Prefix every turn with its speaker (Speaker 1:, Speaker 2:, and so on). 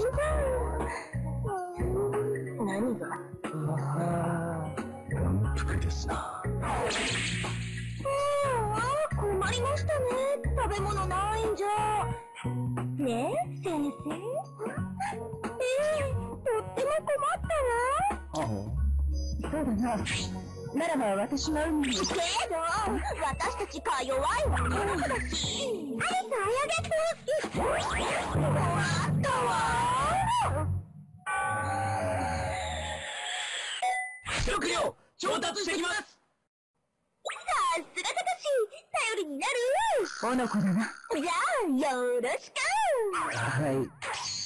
Speaker 1: じだ。何が？
Speaker 2: 満腹ですな。
Speaker 1: 困りましたね。食べ物ないんじゃ。ねえ、先生。とっても困ったわ。そうだな。ならば私が海に。けど、私たちか弱いわ。そうだし。はい、あげて。終わったわ。
Speaker 2: 食料調達してきます。
Speaker 1: さすがたかし、頼りになる。
Speaker 3: おのこだな。
Speaker 1: じゃあ、よろしく。
Speaker 2: はい。